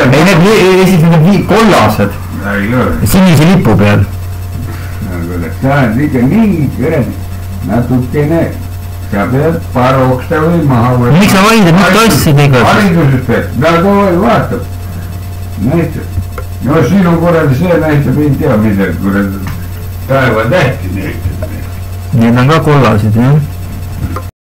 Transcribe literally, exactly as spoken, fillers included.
ei, need esitavad nii kollased. Sinise lipu peal. Ta on ikka nii kõredi, natukene, sa pead paar oksta või maha võtta. Miks sa vaidad, mis tassid igas? Hariduses pead, nagu vaatab. Näitab. No siin on korrali see näitab, ei tea mida, kurat taeva tähti näitab. Need on ka kollased, jah.